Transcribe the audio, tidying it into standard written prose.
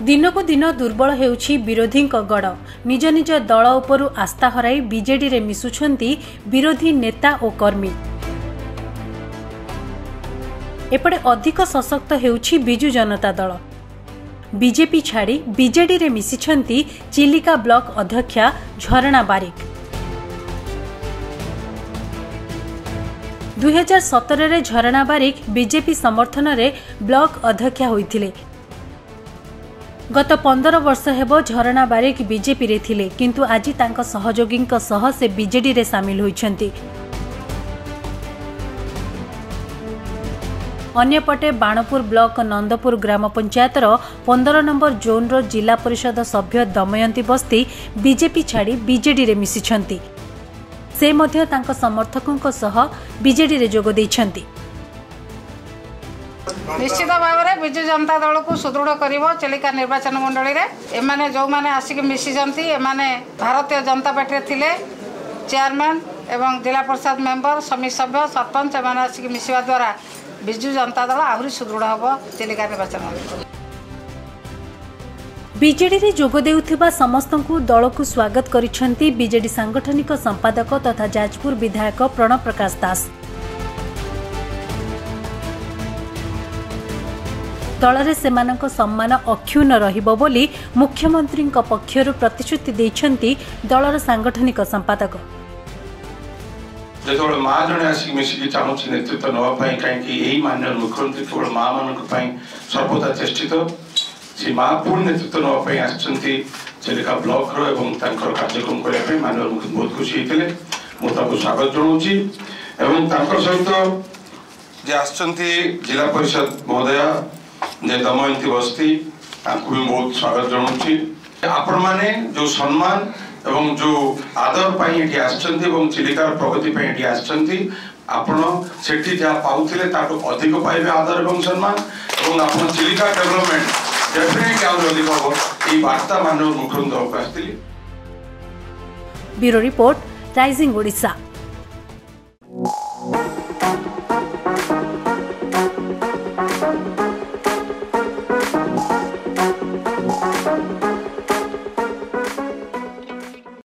दिन को दिन दुर्बल हेउछि विरोधी गड़ निज निज दल उपरु आस्था हराई बीजेडी रे मिसुछंती विरोधी नेता और कर्मी। एपटे अधिक सशक्त हेउछि बिजु जनता दल। बीजेपी छाड़ी बीजेडी रे मिसिछंती चिलिका ब्लॉक अध्यक्षा झरणा बारिक। 2017 रे झरणा बारिक बीजेपी समर्थन रे ब्लॉक अध्यक्षा होइथिले। गत 15 वर्ष हेबो झरणा बारिक बीजेपी रे थिले, किंतु आज तांका सहयोगींक सह से बीजेडी रे शामिल होइछंती। अन्यपटे बाणपुर ब्लॉक नंदपुर ग्राम पंचायत 15 नंबर जोन रो जिला परिषद सभ्य दमयंती बस्ती बीजेपी छाड़ी बीजेडी रे मिसिछंती। से मध्य तांका समर्थकों सह बीजेडी रे जोग दैछंती। निश्चित भाव में बिजु जनता दल को सुदृढ़ कर चिलिका निर्वाचन मंडली रे एमाने जो माने आसिक मिसिजंती एमाने भारतीय जनता पार्टी थिले चेयरमैन एवं जिला परिषद मेंबर समिति सभ्य सरपंच एमाने आसिक मिसिवा द्वारा बिजु जनता दल आहुरी सुदृढ़ हबो चिलिका निर्वाचन मंडली। बीजेडी रे जोग देउथिबा समस्तंकु दल को स्वागत करिसेंती बीजेडी सांगठनिक संपादक तथा जाजपुर विधायक प्रणव प्रकाश दास। दल सेमानक सम्मान अक्षुण्ण रहिबो बोली मुख्यमंत्री पक्षरु प्रतिश्रुति दैछंती दलर सांगठनिक संपादक। जेतोले मां जने आसी मिसिकी चाहूछि नेतृत्व नवा पई काहेकि एही माननीय मुख्यमंत्री केवल मां मानक पई सर्वदा चेष्टित से मां पूर्ण नेतृत्व नवा पई आछंती चिलिका ब्लॉक रो एवं तांकर कार्यक्रम करे पई माननीय मुख्यमंत्री बहुत खुशी हेतिले मो ताको स्वागत जणाउछि एवं तांकर सहित जे आछंती जिला परिषद महोदय जे दमयंती बस्ती तांको भी बहुत स्वागत जणाउछि। आपण माने जो सम्मान एवं जो आदर पाई एठी आछंती एवं चिलिकार प्रगति पाई एठी आछंती आपण सेठी जा पाउथिले ताटो अधिक पाइबे आदर एवं सम्मान एवं आपण चिलिका डेवलपमेंट डेफिनेटली आउर अधिक हो ई वार्ता माननीय मुख्यमंत्री उपस्थित। Bureau report rising Odisha.